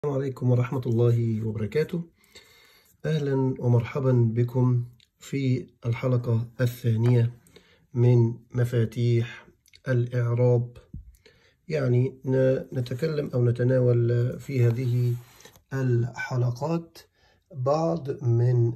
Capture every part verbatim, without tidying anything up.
السلام عليكم ورحمة الله وبركاته. أهلا ومرحبا بكم في الحلقة الثانية من مفاتيح الإعراب. يعني نتكلم أو نتناول في هذه الحلقات بعض من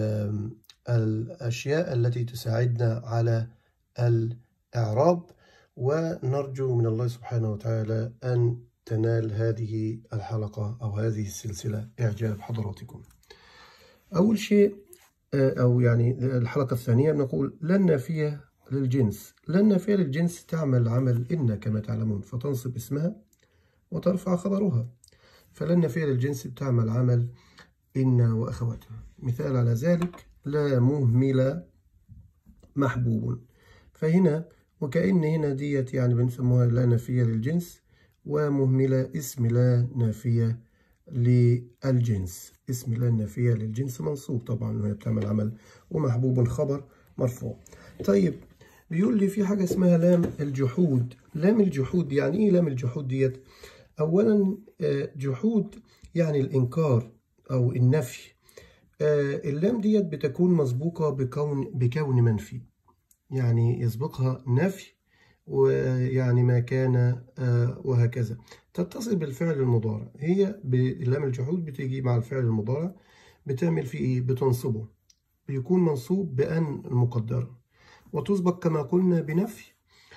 الأشياء التي تساعدنا على الإعراب، ونرجو من الله سبحانه وتعالى أن تنال هذه الحلقة أو هذه السلسلة إعجاب حضراتكم. أول شيء أو يعني الحلقة الثانية بنقول لن نافية للجنس. لن نافية للجنس تعمل عمل إن كما تعلمون، فتنصب اسمها وترفع خبرها. فلن نافية للجنس بتعمل عمل إن وأخواتها. مثال على ذلك لا مهمل محبوب. فهنا وكأن هنا ديت يعني بنسموها لا نافية للجنس، ومهملة اسم لا نافية للجنس. اسم لا نافية للجنس منصوب طبعا وهي بتعمل عمل، ومحبوب خبر مرفوع. طيب بيقول لي في حاجة اسمها لام الجحود. لام الجحود يعني ايه لام الجحود ديت؟ اولا جحود يعني الانكار او النفي. اللام ديت بتكون مسبوقة بكون بكون منفي، يعني يسبقها نفي ويعني ما كان وهكذا. تتصل بالفعل المضارع. هي بلام الجحود بتيجي مع الفعل المضارع، بتعمل فيه ايه؟ بتنصبه، بيكون منصوب بأن المقدرة، وتسبق كما قلنا بنفي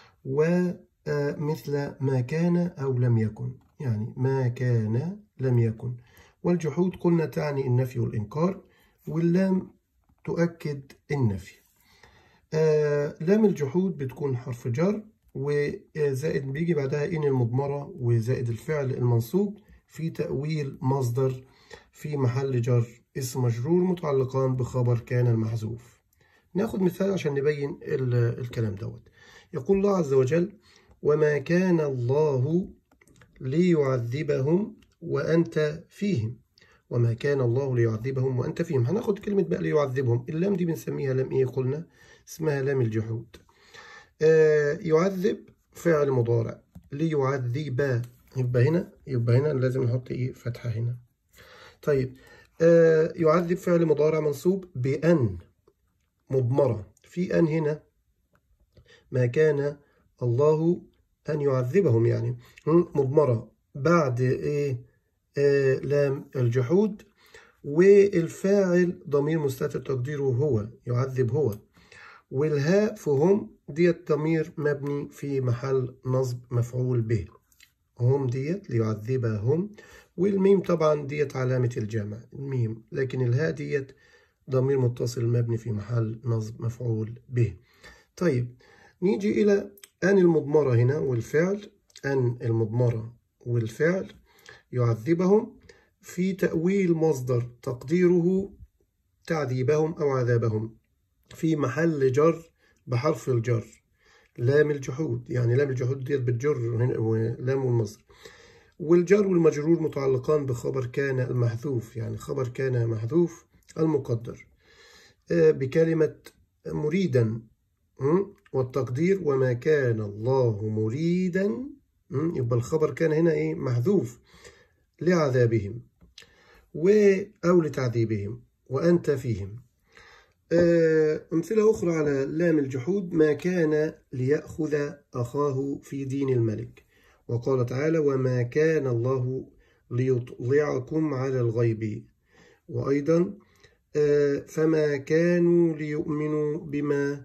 ومثل ما كان أو لم يكن، يعني ما كان لم يكن. والجحود قلنا تعني النفي والإنكار، واللام تؤكد النفي. آه لام الجحود بتكون حرف جر، وزائد بيجي بعدها إن المضمرة وزائد الفعل المنصوب في تأويل مصدر في محل جر اسم مجرور متعلقان بخبر كان المحذوف. ناخد مثال عشان نبين الكلام دوت. يقول الله عز وجل وما كان الله ليعذبهم وأنت فيهم. وما كان الله ليعذبهم وأنت فيهم. هناخد كلمة بقى ليعذبهم. اللام دي بنسميها لام إيه؟ قلنا اسمها لام الجحود. آه يعذب فعل مضارع، ليعذب يبقى هنا يبقى هنا لازم نحط إيه؟ فتحة هنا. طيب آه يعذب فعل مضارع منصوب بأن مضمرة، في أن هنا ما كان الله أن يعذبهم، يعني مضمرة بعد إيه؟ آه لام الجحود، والفاعل ضمير مستتر تقديره هو، يعذب هو، والهاء فهم ديت ضمير مبني في محل نصب مفعول به. هم ديت ليعذبهم، والميم طبعا ديت علامة الجمع الميم، لكن الهاء ديت ضمير متصل مبني في محل نصب مفعول به. طيب نيجي إلى أن المضمرة هنا والفعل. أن المضمرة والفعل يعذبهم في تأويل مصدر تقديره تعذيبهم أو عذابهم في محل جر بحرف الجر لام الجحود. يعني لام الجحود ديت بتجر لام المصدر، والجر والمجرور متعلقان بخبر كان المحذوف، يعني خبر كان محذوف المقدر بكلمة مريدا، والتقدير وما كان الله مريدا. يبقى الخبر كان هنا ايه؟ محذوف لعذابهم أو لتعذيبهم وأنت فيهم. أمثلة أخرى على لام الجحود ما كان ليأخذ أخاه في دين الملك. وقال تعالى وما كان الله ليطلعكم على الغيب. وأيضا فما كانوا ليؤمنوا بما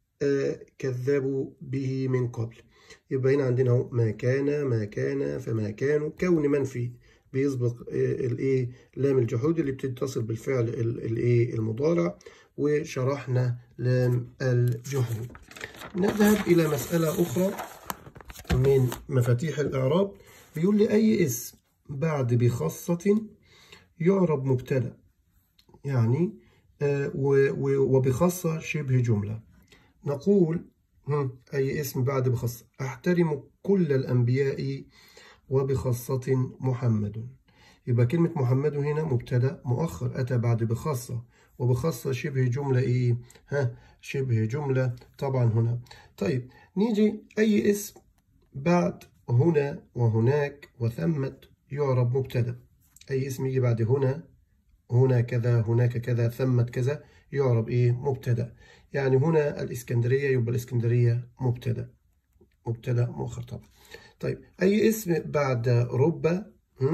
كذبوا به من قبل. يبقى هنا عندنا ما كان ما كان فما كانوا، كون منفي بيسبق الايه؟ لام الجحود اللي بتتصل بالفعل الايه؟ المضارع، وشرحنا لام الجحود. نذهب الى مسألة اخرى من مفاتيح الاعراب. بيقول لي اي اسم بعد بخاصة يعرب مبتدأ، يعني آه وبخاصة شبه جملة. نقول أي اسم بعد بخاصة أحترم كل الأنبياء وبخاصة محمد. يبقى كلمة محمد هنا مبتدأ مؤخر أتى بعد بخاصة، وبخاصة شبه جملة إيه؟ ها شبه جملة طبعا هنا. طيب نيجي أي اسم بعد هنا وهناك وثمت يعرب مبتدأ. أي اسم يجي بعد هنا، هنا كذا، هناك كذا، ثمة كذا، يعرب إيه؟ مبتدأ. يعني هنا الإسكندرية، يبقى الإسكندرية مبتدأ، مبتدأ مؤخر طبعا. طيب أي اسم بعد رب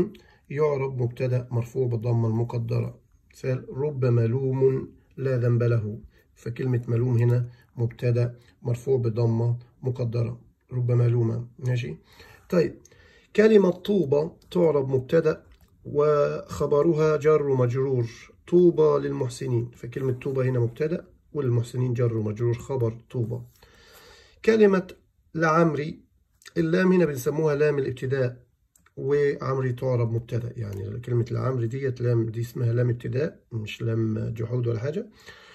يعرب مبتدأ مرفوع بالضمة المقدرة. مثال رب ملوم لا ذنب له، فكلمة ملوم هنا مبتدأ مرفوع بضمة مقدرة، رب ملومة. ماشي. طيب كلمة طوبى تعرب مبتدأ وخبرها جر ومجرور، طوبى للمحسنين، فكلمة طوبى هنا مبتدأ وللمحسنين جر ومجرور خبر طوبى. كلمة لعمري، اللام هنا بنسموها لام الابتداء، وعمري تعرب مبتدأ. يعني كلمة لعمري ديت لام دي اسمها لام ابتداء مش لام جحود ولا حاجة.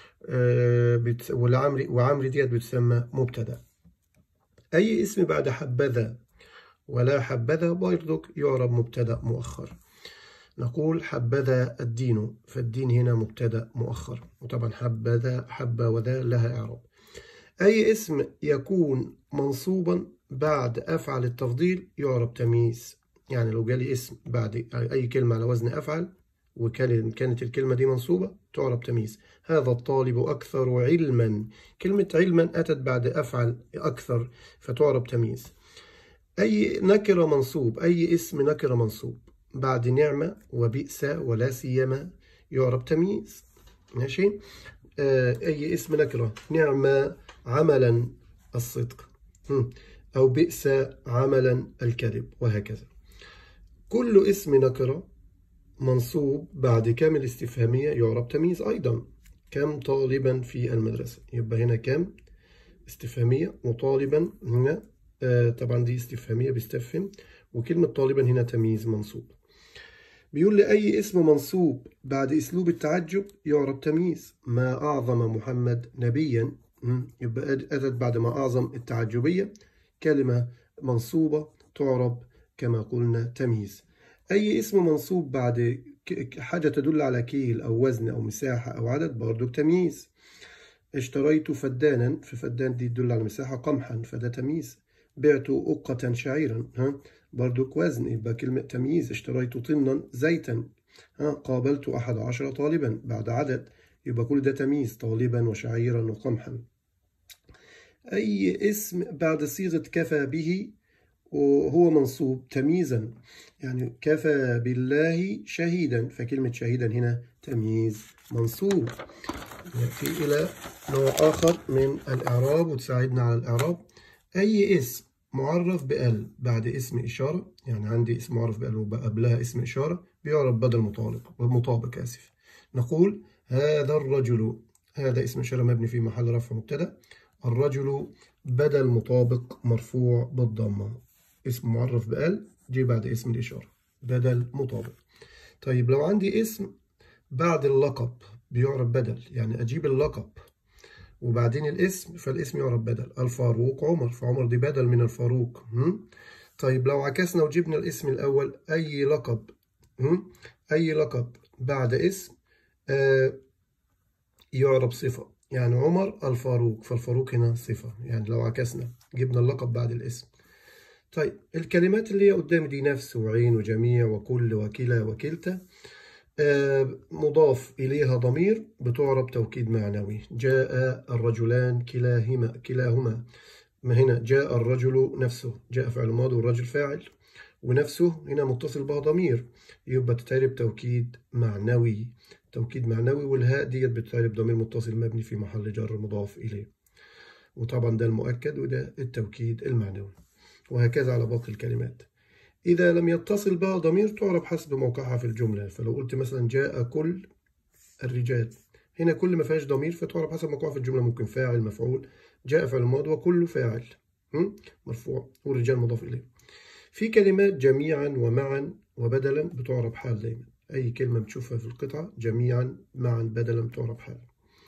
آه بت... والعمري وعمري ديت بتسمى مبتدأ. أي اسم بعد حبذا ولا حبذا برضك يعرب مبتدأ مؤخر. نقول حبذا الدين، فالدين هنا مبتدأ مؤخر، وطبعا حبذا حبة وذا لها إعراب. أي اسم يكون منصوبا بعد أفعل التفضيل يعرب تمييز. يعني لو جالي اسم بعد أي كلمة على وزن أفعل وكانت الكلمة دي منصوبة تعرب تمييز. هذا الطالب أكثر علما، كلمة علما أتت بعد أفعل أكثر فتعرب تمييز. أي نكرة منصوب، أي اسم نكرة منصوب بعد نعمة وبئس ولا سيما يعرب تمييز. ماشي. آه أي اسم نكرة، نعمة عملا الصدق، أو بئس عملا الكذب، وهكذا. كل اسم نكرة منصوب بعد كم الاستفهامية يعرب تمييز أيضا. كم طالبا في المدرسة، يبقى هنا كم استفهامية، وطالبا هنا آه طبعا دي استفهامية بيستفهم، وكلمة طالبا هنا تمييز منصوب. بيقول لي أي اسم منصوب بعد أسلوب التعجب يعرب تمييز. ما أعظم محمد نبيا، يبقى أتت بعد ما أعظم التعجبية كلمة منصوبة تعرب كما قلنا تمييز. أي اسم منصوب بعد حاجة تدل على كيل أو وزن أو مساحة أو عدد برضو تمييز. اشتريت فدانا، ففدان دي تدل على مساحة، قمحا فده تمييز. بعت أقة شعيرا، ها برضو وزن، يبقى كلمة تمييز. اشتريت طنا زيتا، ها قابلت أحد عشر طالبا بعد عدد، يبقى كل ده تمييز، طالبا وشعيرا وقمحا. أي اسم بعد صيغة كفى به وهو منصوب تمييزا، يعني كفى بالله شهيدا، فكلمة شهيدا هنا تمييز منصوب. نأتي إلى نوع آخر من الإعراب وتساعدنا على الإعراب. أي اسم معرف بال بعد اسم إشارة، يعني عندي اسم معرف بال وقبلها اسم إشارة بيعرف بدل مطابق مطابق آسف. نقول هذا الرجل، هذا اسم إشارة مبني في محل رفع مبتدأ، الرجل بدل مطابق مرفوع بالضمة. اسم معرف بال جي بعد اسم الإشارة بدل مطابق. طيب لو عندي اسم بعد اللقب بيعرب بدل، يعني أجيب اللقب وبعدين الاسم، فالاسم يعرب بدل. الفاروق عمر، فعمر دي بدل من الفاروق. هم؟ طيب لو عكسنا وجبنا الاسم الأول، أي لقب، هم؟ أي لقب بعد اسم آه يعرب صفة، يعني عمر الفاروق، فالفاروق هنا صفة. يعني لو عكسنا جبنا اللقب بعد الاسم. طيب الكلمات اللي هي قدام دي نفس وعين وجميع وكل وكلا وكلتا آه مضاف إليها ضمير بتعرب توكيد معنوي. جاء الرجلان كلاهما كلاهما، ما هنا جاء الرجل نفسه، جاء فعل ماضي والرجل فاعل، ونفسه هنا متصل بها ضمير، يبقى تتعرب توكيد معنوي، توكيد معنوي. والهاء ديت بتتعرب ضمير متصل مبني في محل جر مضاف إليه، وطبعا ده المؤكد وده التوكيد المعنوي، وهكذا على باقي الكلمات. إذا لم يتصل بها ضمير تعرب حسب موقعها في الجملة. فلو قلت مثلا جاء كل الرجال، هنا كل ما فيهاش ضمير فتعرب حسب موقعها في الجملة، ممكن فاعل مفعول، جاء فعل ماضي وكل فاعل مرفوع والرجال مضاف إليه. في كلمات جميعا ومعا وبدلا بتعرب حال دايما، أي كلمة بتشوفها في القطعة جميعا معا بدلا بتعرب حال.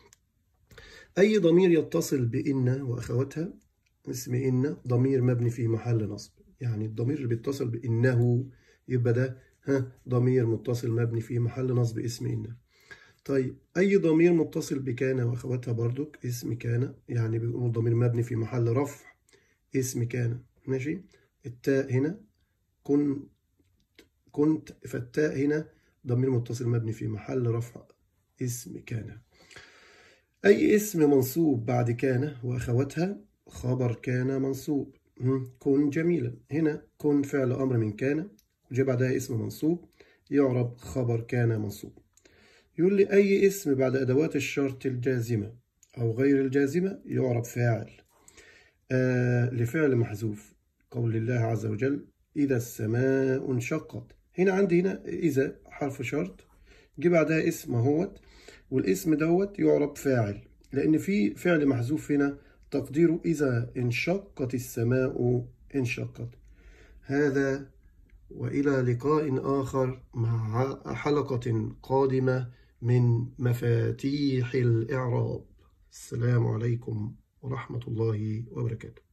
أي ضمير يتصل بإن وأخواتها، اسم إن ضمير مبني في محل نصب، يعني الضمير اللي بيتصل بإنه يبقى ده ها ضمير متصل مبني في محل نصب اسم إن. طيب أي ضمير متصل بكان وأخواتها برضك اسم كان، يعني بيقولوا ضمير مبني في محل رفع اسم كان. ماشي. التاء هنا كن كنت، فالتاء هنا ضمير متصل مبني في محل رفع اسم كان. أي اسم منصوب بعد كان وأخواتها خبر كان منصوب. كن جميلة، هنا كن فعل أمر من كان وجاء بعدها اسم منصوب يعرب خبر كان منصوب. يقول لي أي اسم بعد أدوات الشرط الجازمة أو غير الجازمة يعرب فاعل آه لفعل محذوف. قول الله عز وجل إذا السماء انشقت. هنا عندي هنا إذا حرف شرط جه بعدها اسم اهوت، والاسم دوت يعرب فاعل لأن في فعل محذوف هنا تقديره إذا انشقت السماء انشقت. هذا وإلى لقاء آخر مع حلقة قادمة من مفاتيح الإعراب. السلام عليكم ورحمة الله وبركاته.